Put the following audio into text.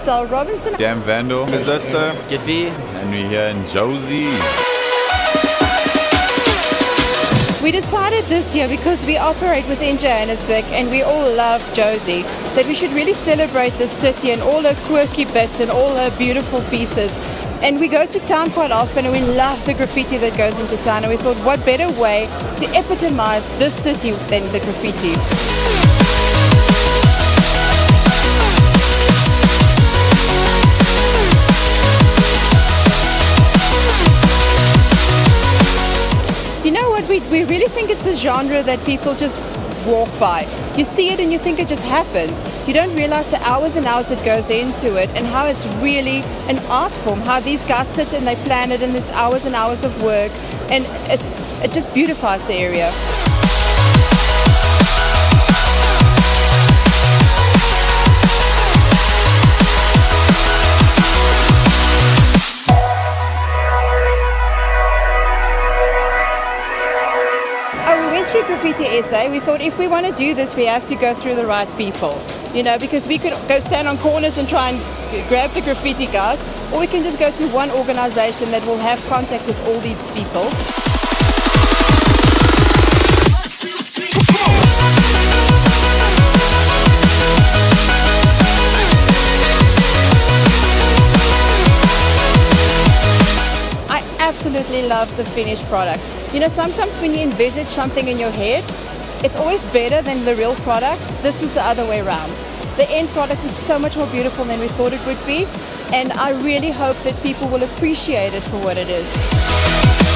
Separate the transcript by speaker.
Speaker 1: Marcel Robinson.
Speaker 2: Dan Vandal.
Speaker 3: Resistor.
Speaker 4: Graffiti.
Speaker 2: And we're here in Jozi.
Speaker 1: We decided this year, because we operate within Johannesburg and we all love Jozi, that we should really celebrate this city and all her quirky bits and all her beautiful pieces. And we go to town quite often and we love the graffiti that goes into town, and we thought what better way to epitomize this city than the graffiti. You know what, we really think it's a genre that people just walk by. You see it and you think it just happens. You don't realize the hours and hours that goes into it and how it's really an art form, how these guys sit and they plan it, and it's hours and hours of work, and it just beautifies the area. Through Graffiti SA, we thought if we want to do this, we have to go through the right people, you know, because we could go stand on corners and try and grab the graffiti guys, or we can just go to one organization that will have contact with all these people. I absolutely love the finished product. You know, sometimes when you envisage something in your head, it's always better than the real product. This was the other way around. The end product was so much more beautiful than we thought it would be, and I really hope that people will appreciate it for what it is.